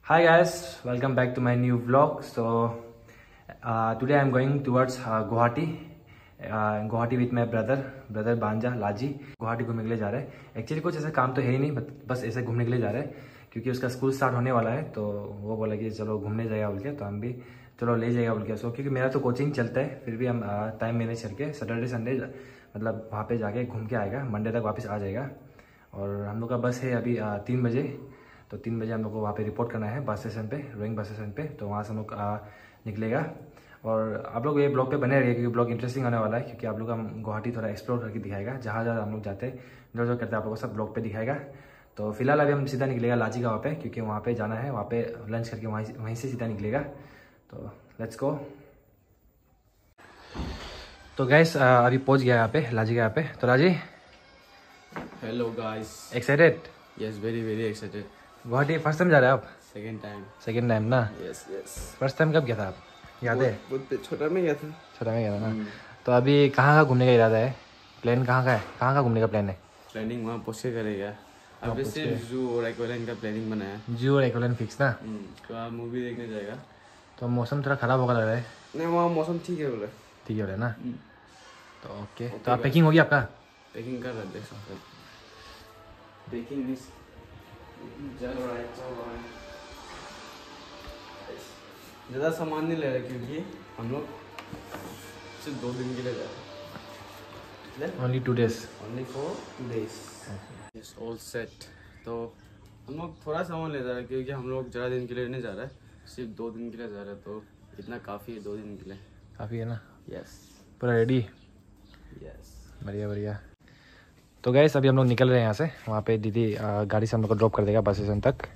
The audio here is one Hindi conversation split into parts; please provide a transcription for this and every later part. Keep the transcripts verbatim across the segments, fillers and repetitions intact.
Hi guys, welcome back to my new vlog. So uh, today I am going towards uh, Guwahati. Uh, Guwahati with my brother, brother Banja, Laji. Guwahati घूमने के लिए जा रहे हैं. एक्चुअली कुछ ऐसा काम तो है ही नहीं, बस ऐसे घूमने के लिए जा रहे हैं क्योंकि उसका स्कूल स्टार्ट होने वाला है. तो वो बोला कि चलो घूमने जाएगा बोल के, तो हम भी चलो ले जाएगा बोल के. सो क्योंकि मेरा तो कोचिंग चलता है, फिर भी हम टाइम मैनेज करके सैटरडे संडे मतलब वहाँ पे जाके घूम के आएगा. मंडे तक वापस आ जाएगा. और हम लोग का बस है अभी तीन बजे, तो तीन बजे हम लोग को वहाँ पे रिपोर्ट करना है बस स्टेशन पे, रोइंग बस स्टेशन पे. तो वहाँ से हम लोग निकलेगा. और आप लोग ये ब्लॉग पे बने रहिए क्योंकि ब्लॉग इंटरेस्टिंग होने वाला है. क्योंकि आप लोग हम गुवाहाटी थोड़ा एक्सप्लोर करके दिखाएगा, जहाँ जहाँ हम लोग जाते हैं जो जो करते हैं आप लोग को सब ब्लॉग पे दिखाएगा. तो फिलहाल अभी हम सीधा निकलेगा लाची का वहाँ पे, क्योंकि वहाँ पे जाना है. वहाँ पे लंच करके वहीं वहीं से सीधा निकलेगा. तो लेट्स गो. तो गैस अभी पहुँच गया यहाँ पे लाची का यहाँ पे. तो राजी, hello guys. Excited? Yes, very very excited. Guwahati first time जा रहे हैं आप? Second time. सेकंड टाइम ना? Yes yes. फर्स्ट टाइम कब गया था आप, याद है? बहुत छोटा में गया था. छोटा में गया था ना. तो अभी कहाँ कहाँ घूमने का इरादा है? प्लान कहाँ का है? कहाँ कहाँ घूमने का प्लान है? प्लानिंग वहाँ पहुँच के करेगा. अभी सिर्फ जू और एक्वेरियम का प्लानिंग बनाया. जू और एक्वेरियम फिक्स ना? तो मूवी देखने जाएगा. तो मौसम थोड़ा खराब होगा लग रहा है. नहीं, वहाँ मौसम ठीक है बोले. ठीक है ना? तो ओके. तो आप पैकिंग होगी आपका? पैकिंग कर रहे हैं. पैकिंग इज चल रहा है चल रहा है. ज़्यादा सामान नहीं ले रहे क्योंकि हम लोग सिर्फ दो दिन के लिए जा रहे हैं. Only two days. Only for two days. Yes, all set. तो हम लोग थोड़ा सामान ले जा रहे हैं क्योंकि हम लोग ज़्यादा दिन के लिए नहीं जा रहे हैं, सिर्फ दो दिन के लिए जा रहे हैं. तो इतना काफ़ी है दो दिन के लिए. काफ़ी है ना? यस. पूरा रेडी? यस. बढ़िया बढ़िया. तो गैस अभी हम लोग निकल रहे हैं यहाँ से. वहाँ पे दीदी गाड़ी से हम लोग को ड्रॉप कर देगा बस स्टेशन तक.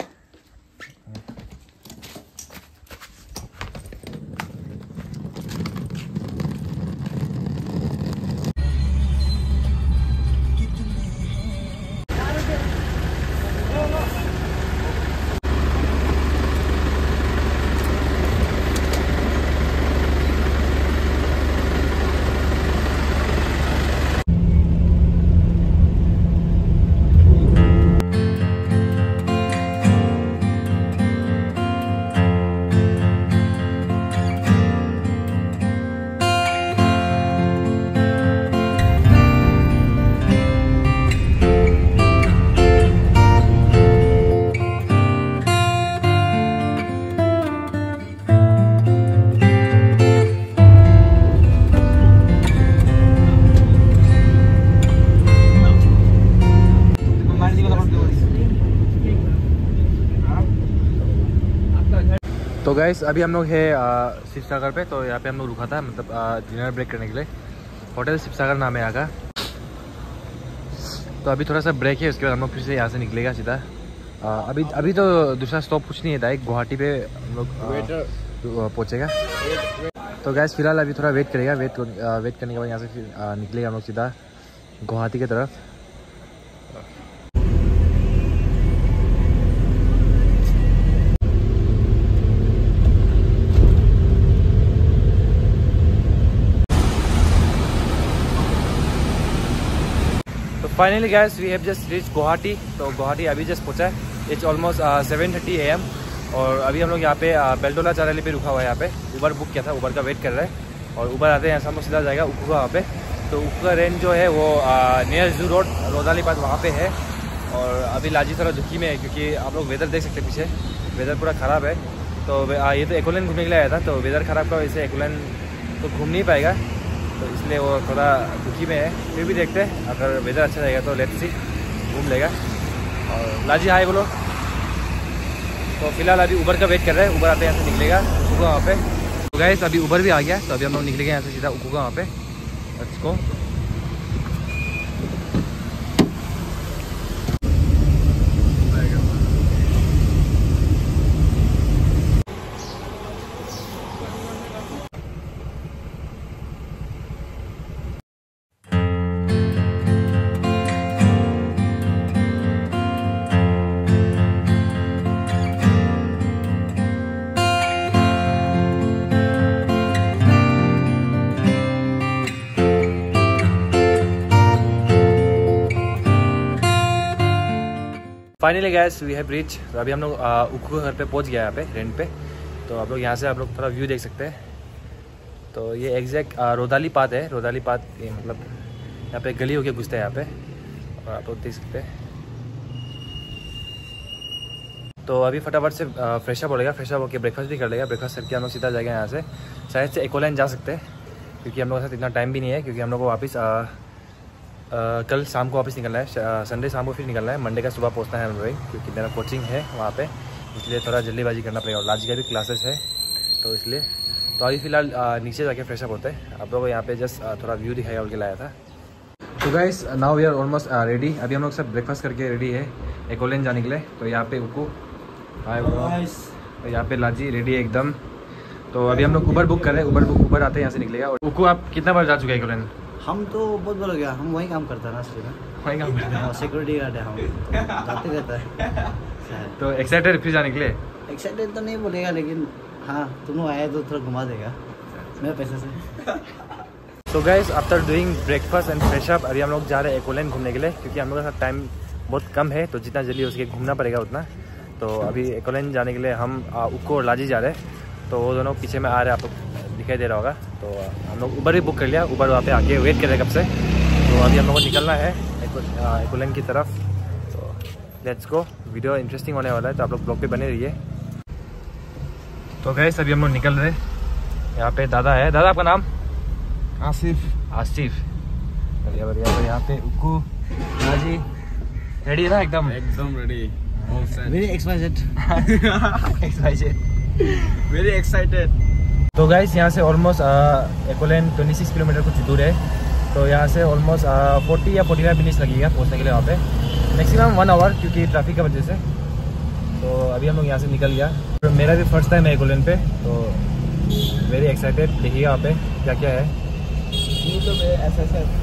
तो गाइस अभी हम लोग है शिव सागर पे. तो यहाँ पे हम लोग रुका था मतलब डिनर ब्रेक करने के लिए. होटल शिव सागर नाम है यहाँ का. तो अभी थोड़ा सा ब्रेक है, उसके बाद हम लोग फिर से यहाँ से निकलेगा सीधा. आ, अभी अभी तो दूसरा स्टॉप कुछ नहीं है, डायरेक्ट गुवाहाटी पे हम लोग पहुँचेगा. तो गाइस फिलहाल अभी थोड़ा वेट करेगा. वेट वेट करने के बाद यहाँ से फिर निकलेगा हम लोग सीधा गुवाहाटी की तरफ. Finally guys we have just reach Guwahati. तो गुवाहाटी अभी जस्ट पहुंचा है. It's almost seven thirty A M. और अभी हम लोग यहाँ पे बेलटोला चाराली पे रुका हुआ है. यहाँ पे उबर बुक किया था, उबर का वेट कर रहा है. और उबर आते हैं यहाँ से हम सीधा जाएगा उखुगा वहाँ पे. तो उखुगा रेंज जो है वो नियर जू रोड रोदाली पास वहाँ पे है. और अभी लाजी थोड़ा दुखी में है क्योंकि आप लोग वेदर देख सकते हैं पीछे, वेदर पूरा ख़राब है. तो ये तो एक्वेरियम घूमने के लिए आया था, तो वेदर ख़राब का वजह से एक्वेरियम तो घूम नहीं पाएगा. तो इसलिए वो थोड़ा दुखी में है. फिर भी देखते हैं, अगर वेदर अच्छा रहेगा तो लेट्स सी घूम लेगा. और लाजी हाय बोलो. तो फिलहाल अभी उबर का वेट कर रहे हैं. उबर आते हैं यहाँ से निकलेगा उखुगा वहाँ पे. तो गाइस अभी उबर भी आ गया. तो अभी हम लोग निकलेंगे यहाँ से सीधा उखुगा वहाँ पे. Let's go. Finally guys we have reach. तो अभी हम लोग उक्कू घर पे पहुंच गया यहाँ पे रेंट पे। तो आप लोग यहाँ से आप लोग थोड़ा व्यू देख सकते हैं। तो ये एग्जैक्ट रोदाली पात है। रोदाली पात ये मतलब यहाँ पे गली होके घुसता है यहाँ पे, और आप लोग देख सकते हैं। तो अभी फटाफट से फ्रेश अप हो लेगा, फ्रेश अप होकर ब्रेकफास्ट भी कर लेगा। ब्रेकफास्ट करके हम लोग सीधा जाएगा यहाँ से, शायद से इकोलैंड जा सकते हैं, क्योंकि हम लोग के साथ इतना टाइम भी नहीं है, क्योंकि हम लोग को वापस कल शाम को वापस निकलना है। संडे शाम को फिर निकलना है, मंडे का सुबह पहुँचना है हम लोग, क्योंकि मेरा कोचिंग है वहाँ पे, इसलिए थोड़ा जल्दीबाजी करना पड़ेगा। और लाजी का भी क्लासेस है, तो इसलिए तो अभी फ़िलहाल नीचे जाके फ्रेशअप होते हैं। आप लोगों को यहाँ पे जस्ट थोड़ा व्यू दिखाया और के लाया था। तो guys now we are almost ready. अभी हम लोग सब ब्रेकफास्ट करके रेडी है इकोलैंड जाने के लिए। तो यहाँ पे उक्कू, हाय तो यहाँ पे लाजी रेडी है एकदम। तो अभी हम लोग उबर बुक कर रहे हैं, उबर बुक उबर आते हैं यहाँ से निकलेगा। और उक्कू आप कितना बार जा चुके हैं इकोलैंड? हम तो बहुत बार हो गया, हम वहीं काम करता है ना असली में, वहीं काम करते हैं, सिक्योरिटी गार्ड है हम, तो जाते रहता है। तो एक्साइटेड फिर जाने के लिए? एक्साइटेड तो नहीं बोलेगा, लेकिन हाँ तुम लोग आए तो थोड़ा घुमा देगा मेरे पैसे से। तो guys after doing breakfast and fresh up अभी हम लोग जा रहे हैं इकोलैंड घूमने के लिए, क्योंकि हम लोग का टाइम बहुत कम है, तो जितना जल्दी हो सके घूमना पड़ेगा उतना। तो अभी इकोलैंड जाने के लिए हम उक्कू और लाजी जा रहे हैं। तो वो दोनों पीछे में आ रहे हैं, आप लोग दिखाई दे रहा होगा। तो हम लोग उबर भी बुक कर लिया, उबर वहाँ पे आके वेट कर रहे कब से। तो अभी हम लोग को निकलना है इकोलैंड की तरफ। तो लेट्स गो। वीडियो इंटरेस्टिंग होने वाला है, तो आप लोग ब्लॉग पे बने रहिए। तो गाइस अभी हम लोग निकल रहे हैं। यहाँ पे दादा है। दादा आपका नाम? आसिफ। आसिफ, बढ़िया बढ़िया। तो यहाँ पे उक्कू, लाजी रेडी है ना? एकदम एकदम ready. Very excited very excited. तो गाइस यहाँ से ऑलमोस्ट इकोलैंड छब्बीस किलोमीटर कुछ दूर है। तो यहाँ से ऑलमोस्ट चालीस या पैंतालीस मिनट्स लगेगा पहुँचने के लिए वहाँ पे, मैक्सिमम वन आवर, क्योंकि ट्रैफिक की वजह से। तो अभी हम लोग यहाँ से निकल गया। तो मेरा भी फर्स्ट टाइम है इकोलैंड पे, तो वेरी एक्साइटेड। देखिए यहाँ पे क्या क्या है। तो ऐसा ऐसा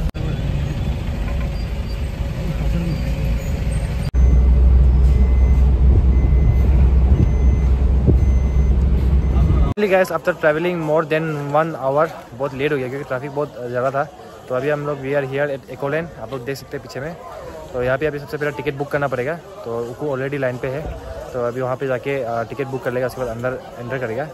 guys after travelling more than one hour, बहुत लेट हो गया क्योंकि ट्रैफिक बहुत ज़्यादा था। तो अभी हम लोग we are here at Ecoland, आप लोग देख सकते हैं पीछे में। तो यहाँ पे अभी सबसे पहले टिकट बुक करना पड़ेगा। तो उक्कू ऑलरेडी लाइन पे है, तो अभी वहाँ पे जाके टिकट बुक कर लेगा, उसके बाद अंदर एंटर करेगा।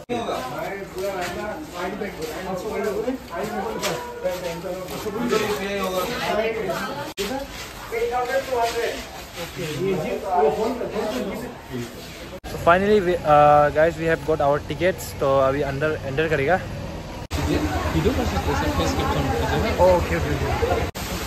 So finally we, uh, guys we have got our tickets. तो अभी अंदर एंटर करेगा। Oh, okay, okay, okay.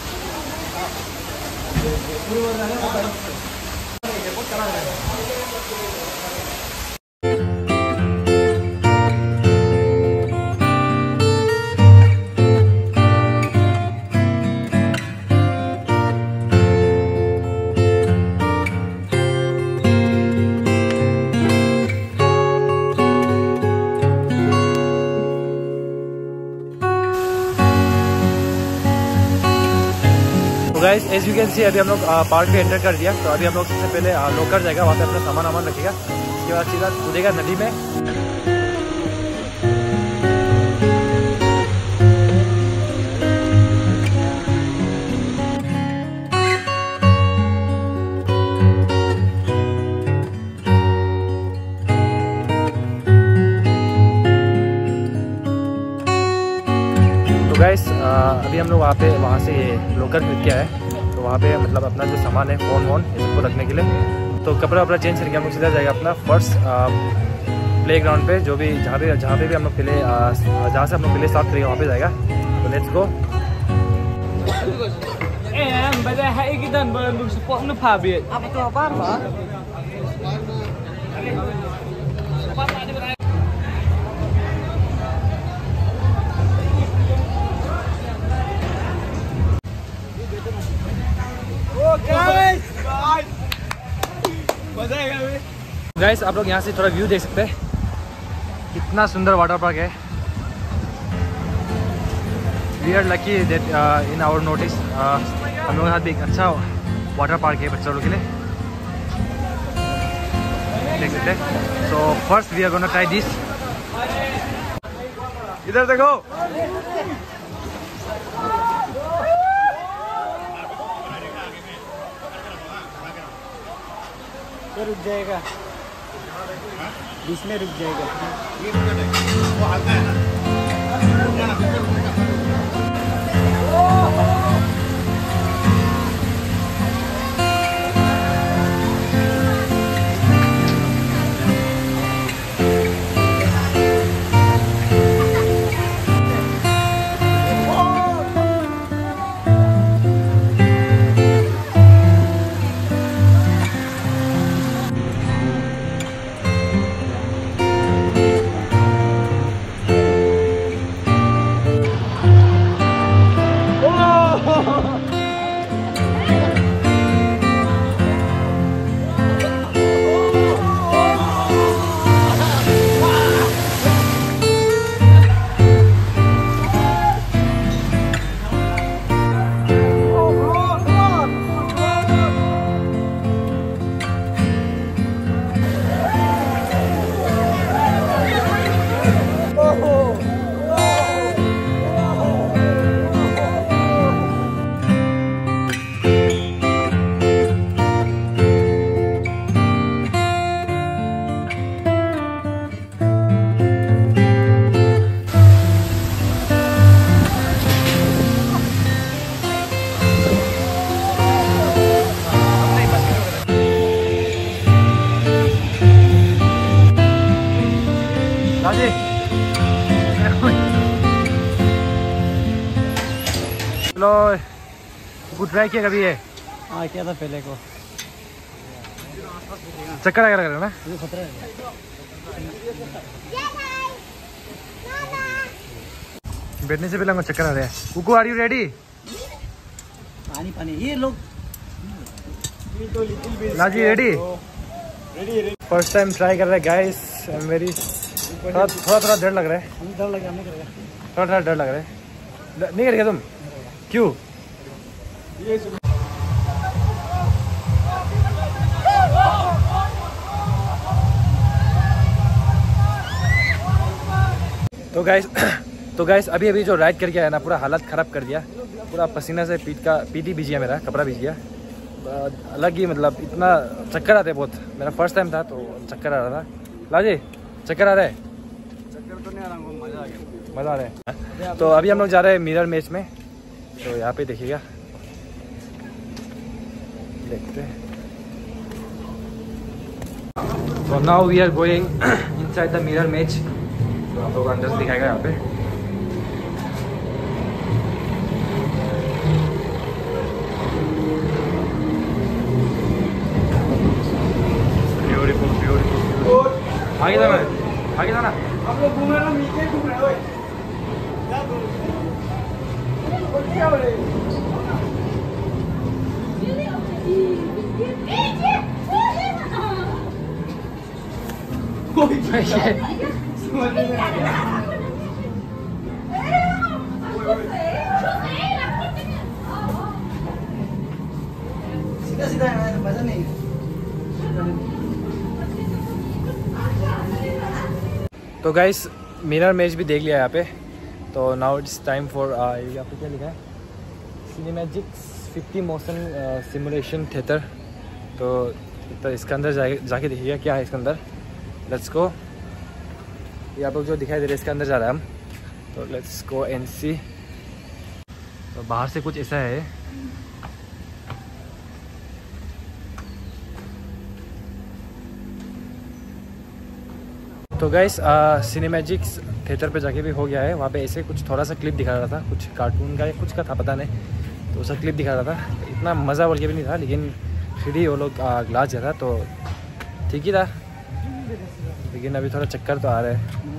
Guys as you can see अभी हम लोग पार्क में एंटर कर दिया। तो अभी हम लोग सबसे पहले लोकर जाएगा, वहाँ पे अपना सामान वामान रखेगा, उसके बाद सीधा कूदेगा नदी में। तो गाइस अभी हम लोग वहाँ पे वहाँ से लोकर खरीद के आए। तो वहाँ पे मतलब अपना जो सामान है, फ़ोन वोन ये सबको रखने के लिए। तो कपड़ा वपड़ा चेंज करके हम लोग सीधा जाएगा अपना फर्स्ट प्ले ग्राउंड पे, जो भी जहाँ पे जहाँ पे भी हम लोग पहले जहाँ से हम लोग पहले स्टार्ट करेंगे वहाँ पे जाएगा। तो लेट्स गो। गाइस आप लोग यहाँ से थोड़ा व्यू देख सकते हैं, कितना सुंदर वाटर पार्क है। We are lucky that in our notice हम लोग के साथ एक अच्छा वाटर पार्क है बच्चों लोग के लिए, देख सकते हैं। So first we are gonna try this. इधर देखो, इधर रुक जाएगा, बीच में रुक जाएगा। वो आता है ना, रुक जाना, बीच में रुकने का। चलो कुछ ट्राई किया कभी ये? हाँ किया था पहले को। चक्कर आएगा लग रहा है ना? ये खतरा है। बैठने से पहले हमको चक्कर आ रहा है। कुकू आर यू रेडी? पानी पानी ये लोग लाजी रेडी? फर्स्ट टाइम ट्राई कर रहे हैं गाइस। आई एम वेरी थोड़ा थोड़ा थोड़ा डर लग रहा है। डर लग रहा है, थोड़ा थोड़ा डर लग रहा है। नहीं करेगा तुम? क्यों? तो गाइस तो गाइस अभी अभी जो राइड करके आया ना, पूरा हालत ख़राब कर दिया। पूरा पसीना से पीठ का पीठ ही भीज गया, मेरा कपड़ा भीज गया। अलग ही मतलब इतना चक्कर आते बहुत। मेरा फर्स्ट टाइम था तो चक्कर आ रहा था। लाजी चक्कर आ रहा है? चक्कर तो नहीं आ रहा, मज़ा आ गया। मज़ा आ रहा है। तो अभी हम लोग जा रहे हैं मिरर मैच में, तो यहाँ पे देखिएगा, देखते हैं। तो now we are going inside the mirror maze. तो आप लोग अंदर से दिखाएगा यहाँ पे। Beautiful beautiful. आगे जाना है, आगे जाना। आप लोग घूम रहे हो, नीचे घूम रहे हो। क्या हो रहा है? सीधा सीधा है, मजा नहीं। तो गाइस मिरर मैच भी देख लिया यहाँ पे। तो नाउ इट्स टाइम फॉर, यहाँ पे क्या लिखा है, Cinemagics fifty motion simulation theatre. तो, तो इसके अंदर जा जाके देखिएगा क्या है इसके अंदर। Let's go. ये आप लोग जो दिखाई दे रहे हैं इसके अंदर जा रहा है हम। तो लेट्स गो एंड सी। तो बाहर से कुछ ऐसा है। तो गाइस सिनेमैजिक्स थिएटर पे जाके भी हो गया है। वहाँ पे ऐसे कुछ थोड़ा सा क्लिप दिखा रहा था, कुछ कार्टून का या कुछ का था पता नहीं। तो उसका क्लिप दिखा रहा था। इतना मज़ा बोल के भी नहीं था, लेकिन फिर ही वो लोग ग्लास जा था तो ठीक ही था। लेकिन अभी थोड़ा चक्कर तो आ रहा है।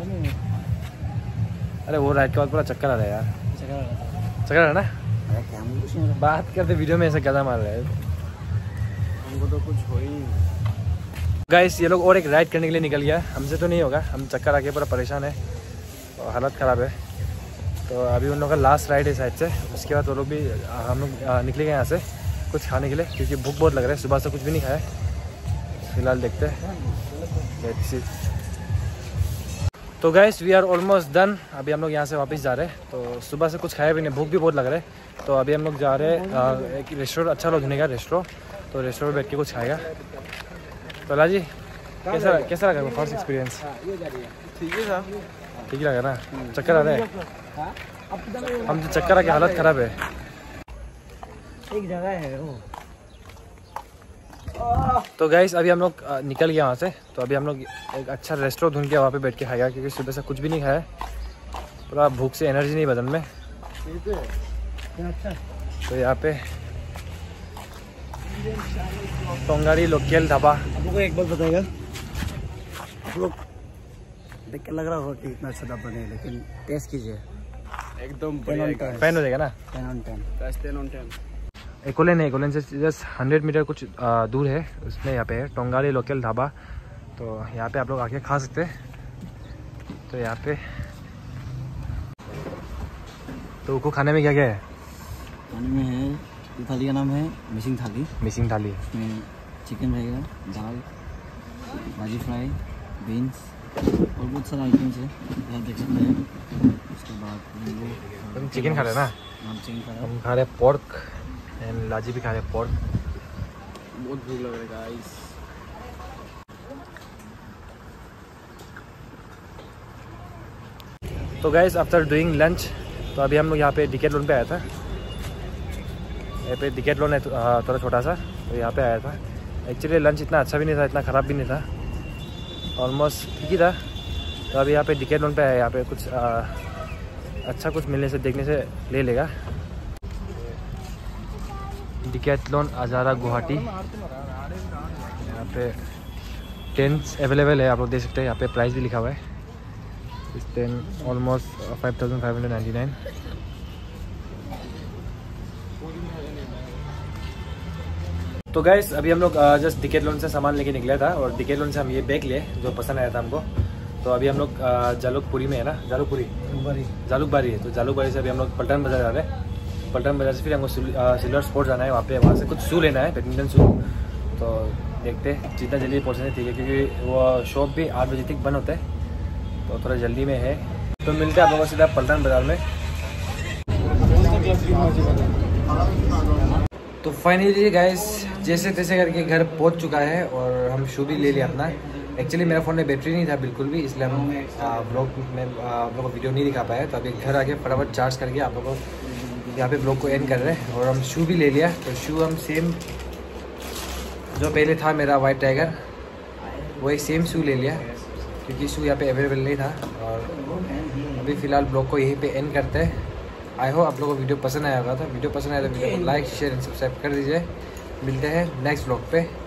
अरे वो राइड के बाद पूरा चक्कर आ रहा है यार। चक्कर आ रहा है ना? बात करते वीडियो में ऐसा गदा मार रहा है। हमको तो कुछ हो ही नहीं। गाइस ये लोग और एक राइड करने के लिए निकल गया। हमसे तो नहीं होगा, हम चक्कर आके पूरा परेशान है और हालत ख़राब है। तो अभी उन लोगों का लास्ट राइड है शायद से। उसके बाद वो लोग भी, हम लोग निकले गए यहाँ से कुछ खाने के लिए, क्योंकि भूख बहुत लग रहा है। सुबह से कुछ भी नहीं खाया। फिलहाल देखते हैं। तो guys we are almost done. अभी हम लोग यहाँ से वापस जा रहे हैं। तो सुबह से कुछ खाया भी नहीं, भूख भी बहुत लग रहा है। तो अभी हम लोग जा रहे हैं एक रेस्टोरेंट, अच्छा लोग ढूंढेगा रेस्टोरेंट। तो रेस्टोरेंट बैठ के कुछ खाएगा। तो तो लाजी कैसा कैसा लगा फर्स्ट एक्सपीरियंस? ठीक है था। ठीक ही लगा ना? चक्कर आ रहा है? हम तो चक्कर आके हालत खराब है। एक जगह है वो। तो गाइस अभी हम लोग निकल गए वहाँ से। तो अभी हम लोग एक अच्छा रेस्टोरेंट ढूंढ के वहाँ पे बैठ के खाएगा, क्योंकि सुबह से कुछ भी नहीं खाया, पूरा भूख से एनर्जी नहीं बदन में। तो यहाँ पे टोंगाड़ी लोकल ढाबा। आप लोग को एक बात बताएगा, आप लोग देख के लग रहा होगा कि इतना अच्छा ढाबा नहीं, लेकिन टेस्ट कीजिए, एकदम फैन हो जाएगा ना? Ten on ten. Ten on ten. एकोलेन है, एकोलेन से जस्ट हंड्रेड मीटर कुछ आ, दूर है, उसमें यहाँ पे है टोंगाड़ी लोकल ढाबा। तो यहाँ पे आप लोग आके खा सकते हैं। तो यहाँ पे तो उसको खाने में क्या क्या है? खाने में है, ये थाली का नाम है मिसिंग थाली। मिसिंग थाली इसमें चिकन रहेगा, दाल, भाजी फ्राई, बीन्स और बहुत सारे आइटम्स है, यहाँ देख सकते हैं। उसके बाद तुम चिकन खा रहे ना? हम चिकन खा रहे हम खा रहे पोर्क एंड लाजी भी खा रहे पोर्क। बहुत भूख लग रहा है गाइस। तो गाइस आफ्टर डूइंग लंच, तो अभी हम लोग यहाँ पे डिकेटलॉन पे आया था। यहाँ पे डिकेटलॉन है थोड़ा छोटा सा, तो यहाँ पे आया था। एक्चुअली लंच इतना अच्छा भी नहीं था, इतना ख़राब भी नहीं था, ऑलमोस्ट ठीक ही था। तो अभी यहाँ पे डिकेटलॉन पे आया, यहाँ पे कुछ आ, अच्छा कुछ मिलने से देखने से ले लेगा। डिकेटलॉन अजारा गुवाहाटी, यहाँ पे टेंट्स अवेलेबल है, आप लोग देख सकते हैं। यहाँ पे प्राइस भी लिखा हुआ है, इस ten almost five thousand five hundred ninety nine. तो गाइस अभी हम लोग जस्ट डिकेटलॉन से सामान लेके निकला था, और डिकेटलॉन से हम ये बैग लिए जो पसंद आया था हमको। तो अभी हम लोग जालुकपुरी में है ना, जालुकपुरी जालुकबारी है, तो जालुकबारी से अभी हम लोग पल्टन बाजार जा रहे हैं। पल्टन बाजार से फिर हमको सिल्वर स्पोर्ट जाना है, वहाँ पे वहाँ से कुछ शू लेना है, बैडमिंटन शू। तो देखते हैं जितना जल्दी पहुँचने ठीक है, क्योंकि वो शॉप भी आठ बजे तक बंद होता है, तो थोड़ा जल्दी में है। तो मिलते हैं आप लोगों को सीधा पल्टन बाजार में। तो फाइनली गाइस जैसे तैसे करके घर पहुंच चुका है, और हम शू भी ले लिया अपना। एक्चुअली मेरा फ़ोन में बैटरी नहीं था बिल्कुल भी, इसलिए हम ब्लॉग में आप लोगों को वीडियो नहीं दिखा पाया। तो अभी घर आके फटाफट चार्ज करके आप लोगों को यहाँ पे ब्लॉग को एंड कर रहे हैं। और हम शू भी ले लिया, तो शू हम सेम जो पहले था मेरा वाइट टाइगर, वो एक सेम शू ले लिया, क्योंकि शू यहाँ पे अवेलेबल नहीं था। और अभी फ़िलहाल ब्लॉग को यहीं पे एंड करते हैं। आई होप आप लोगों को वीडियो पसंद आया होगा। तो वीडियो पसंद आया तो वीडियो को लाइक शेयर एंड सब्सक्राइब कर दीजिए। मिलते हैं नेक्स्ट ब्लॉग पे।